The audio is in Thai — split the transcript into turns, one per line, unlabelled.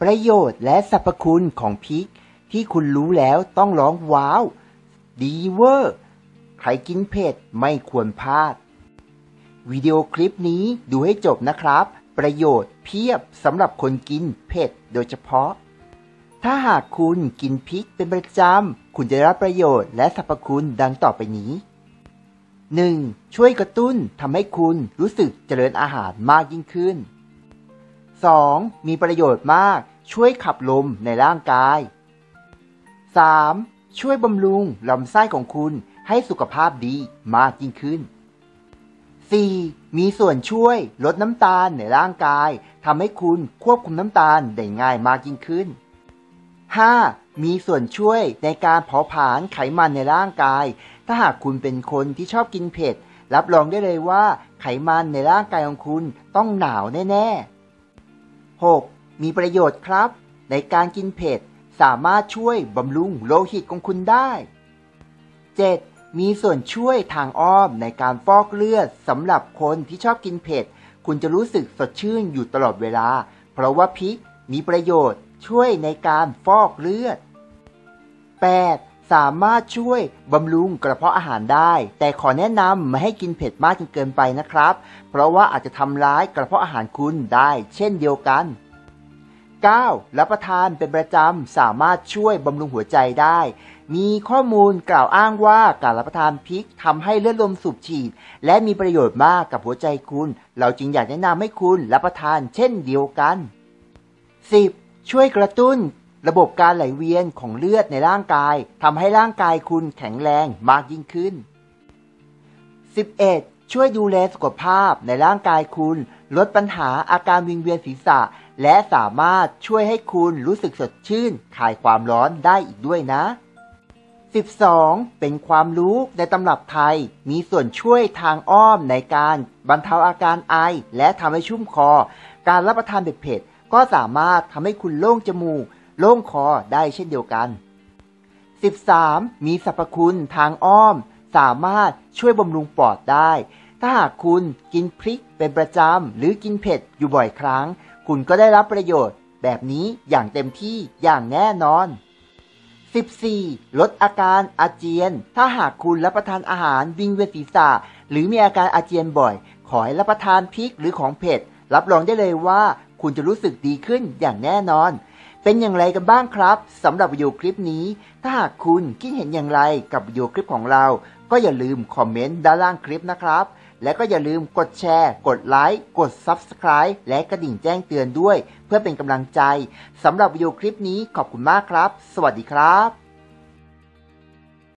ประโยชน์และสรรพคุณของพริกที่คุณรู้แล้วต้องร้องว้าวดีเวอร์ใครกินเผ็ดไม่ควรพลาดวิดีโอคลิปนี้ดูให้จบนะครับประโยชน์เพียบสำหรับคนกินเผ็ดโดยเฉพาะถ้าหากคุณกินพริกเป็นประจำคุณจะได้รับประโยชน์และสรรพคุณดังต่อไปนี้ 1. ช่วยกระตุ้นทำให้คุณรู้สึกเจริญอาหารมากยิ่งขึ้น 2. มีประโยชน์มากช่วยขับลมในร่างกาย 3. ช่วยบำรุงลำไส้ของคุณให้สุขภาพดีมากยิ่งขึ้น 4. มีส่วนช่วยลดน้ำตาลในร่างกายทำให้คุณควบคุมน้ำตาลได้ง่ายมากยิ่งขึ้น 5. มีส่วนช่วยในการเผาผลาญไขมันในร่างกายถ้าหากคุณเป็นคนที่ชอบกินเผ็ดรับรองได้เลยว่าไขมันในร่างกายของคุณต้องหนาวแน่ๆ 6. มีประโยชน์ครับในการกินเผ็ดสามารถช่วยบำรุงโลหิตของคุณได้ 7. มีส่วนช่วยทางอ้อมในการฟอกเลือดสำหรับคนที่ชอบกินเผ็ดคุณจะรู้สึกสดชื่นอยู่ตลอดเวลาเพราะว่าพริกมีประโยชน์ช่วยในการฟอกเลือด 8. สามารถช่วยบำรุงกระเพาะอาหารได้แต่ขอแนะนำไม่ให้กินเผ็ดมากจนเกินไปนะครับเพราะว่าอาจจะทำร้ายกระเพาะอาหารคุณได้เช่นเดียวกัน 9. รับประทานเป็นประจำสามารถช่วยบำรุงหัวใจได้มีข้อมูลกล่าวอ้างว่าการรับประทานพริกทำให้เลือดลมสูบฉีดและมีประโยชน์มากกับหัวใจคุณเราจึงอยากแนะนำให้คุณรับประทานเช่นเดียวกัน 10. ช่วยกระตุ้นระบบการไหลเวียนของเลือดในร่างกายทำให้ร่างกายคุณแข็งแรงมากยิ่งขึ้น 11. ช่วยดูแลสุขภาพในร่างกายคุณลดปัญหาอาการวิงเวียนศีรษะและสามารถช่วยให้คุณรู้สึกสดชื่นคลายความร้อนได้อีกด้วยนะ 12. เป็นความรู้ในตำรับไทยมีส่วนช่วยทางอ้อมในการบรรเทาอาการไอและทำให้ชุ่มคอการรับประทานเผ็ดๆก็สามารถทำให้คุณโล่งจมูกโล่งคอได้เช่นเดียวกัน 13. มีสรรพคุณทางอ้อมสามารถช่วยบำรุงปอดได้ถ้าหากคุณกินพริกเป็นประจำหรือกินเผ็ดอยู่บ่อยครั้งคุณก็ได้รับประโยชน์แบบนี้อย่างเต็มที่อย่างแน่นอน 14. ลดอาการอาเจียนถ้าหากคุณรับประทานอาหารวิงเวียนศีรษะหรือมีอาการอาเจียนบ่อยขอให้รับประทานพริกหรือของเผ็ดรับรองได้เลยว่าคุณจะรู้สึกดีขึ้นอย่างแน่นอนเป็นอย่างไรกันบ้างครับสำหรับวิดีโอคลิปนี้ถ้าหากคุณคิดเห็นอย่างไรกับวิดีโอคลิปของเราก็อย่าลืมคอมเมนต์ด้านล่างคลิปนะครับและก็อย่าลืมกดแชร์กดไลค์กด Subscribe และกระดิ่งแจ้งเตือนด้วยเพื่อเป็นกำลังใจสำหรับวิดีโอคลิปนี้ขอบคุณมากครับสวัสดีครับ